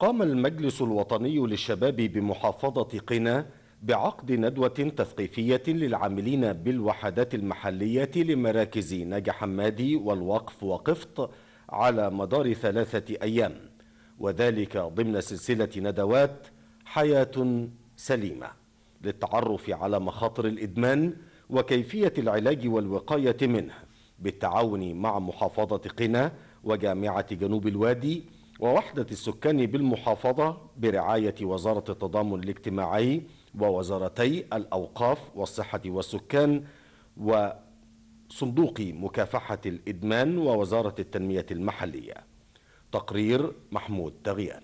قام المجلس الوطني للشباب بمحافظة قنا بعقد ندوة تثقيفية للعاملين بالوحدات المحلية لمراكز ناجي حمادي والوقف وقفط على مدار 3 أيام، وذلك ضمن سلسلة ندوات حياة سليمة للتعرف على مخاطر الإدمان وكيفية العلاج والوقاية منه، بالتعاون مع محافظة قنا وجامعة جنوب الوادي ووحدة السكان بالمحافظة برعاية وزارة التضامن الاجتماعي ووزارتي الأوقاف والصحة والسكان وصندوق مكافحة الإدمان ووزارة التنمية المحلية. تقرير محمود تغيان.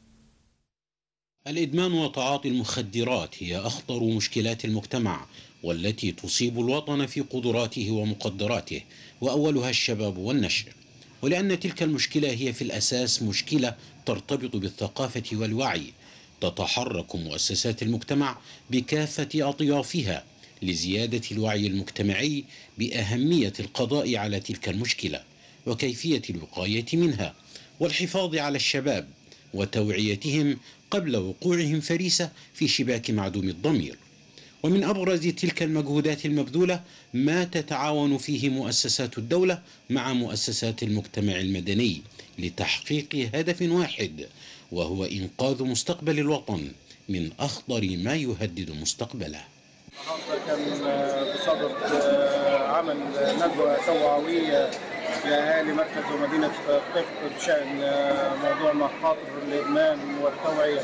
الإدمان وتعاطي المخدرات هي أخطر مشكلات المجتمع والتي تصيب الوطن في قدراته ومقدراته، وأولها الشباب والنشء، ولأن تلك المشكلة هي في الأساس مشكلة ترتبط بالثقافة والوعي. تتحرك مؤسسات المجتمع بكافة أطيافها لزيادة الوعي المجتمعي بأهمية القضاء على تلك المشكلة وكيفية الوقاية منها والحفاظ على الشباب وتوعيتهم قبل وقوعهم فريسة في شباك معدوم الضمير. ومن أبرز تلك المجهودات المبذولة ما تتعاون فيه مؤسسات الدولة مع مؤسسات المجتمع المدني لتحقيق هدف واحد، وهو إنقاذ مستقبل الوطن من أخطر ما يهدد مستقبله. كان بصدد عمل ندوة توعوية لأهالي مركز ومدينة قفط بشأن موضوع مخاطر الإدمان والتوعية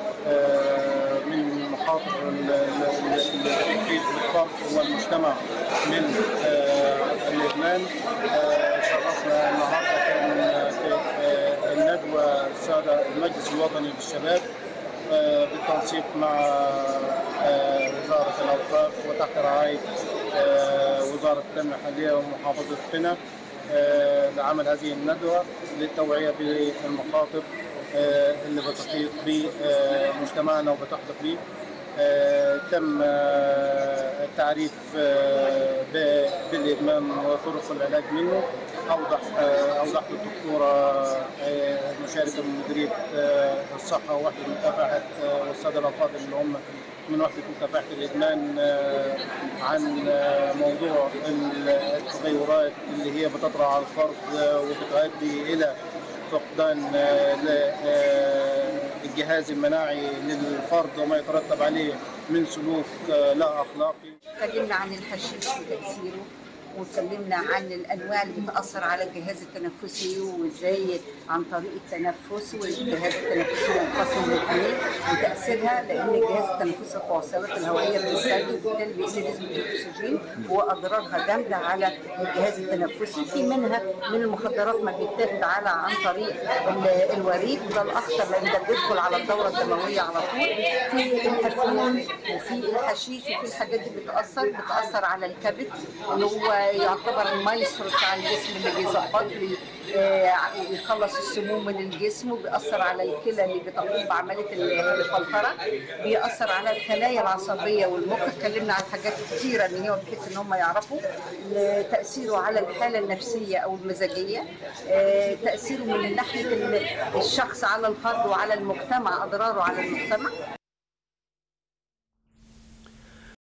من مخاطر الفرد والمجتمع من الإدمان. شرفنا النهارده كان في الندوة السادة المجلس الوطني للشباب بالتنسيق مع وزارة الأوقاف وتحت رعاية وزارة التنمية المحلية ومحافظة قنا لعمل هذه الندوة للتوعية بالمخاطر اللي بتحيط بمجتمعنا وبتحدق به. تم التعريف بالإدمان وطرق العلاج منه. أوضح الدكتورة المشاركة من مديرية الصحة ووحدة مكافحة والسادة الأفاضل اللي هم من وحدة مكافحة الإدمان عن موضوع التغيرات اللي هي بتطرأ على الفرد وبتؤدي إلى فقدان الجهاز المناعي للفرد وما يترتب عليه من سلوك لا أخلاقي. اتكلمنا عن الحشيش وتأثيره، واتكلمنا عن الانواع اللي بتاثر على الجهاز التنفسي وازاي عن طريق التنفس، والجهاز التنفسي منقسم لاثنين وتاثيرها، لان الجهاز التنفسي القواصرات الهوائيه بتسد وبالتالي بيقل نسبه الاكسجين واضرارها جامده على الجهاز التنفسي. في منها من المخدرات ما بيتاخد عن طريق الوريد وده الاخطر لان ده بيدخل على الدوره الدمويه على طول. في الافيون وفي الحشيش وفي الحاجات دي بتاثر على الكبد اللي هو يعتبر المايسترو بتاع الجسم اللي بيظبط لي وبيخلص السموم من الجسم، وبيأثر على الكلى اللي بتقوم بعمليه الفلتره، بيأثر على الخلايا العصبيه والمخ. اتكلمنا عن حاجات كثيره ان هي بحيث ان هم يعرفوا تأثيره على الحاله النفسيه او المزاجيه، تأثيره من ناحيه الشخص على الفرد وعلى المجتمع، اضراره على المجتمع.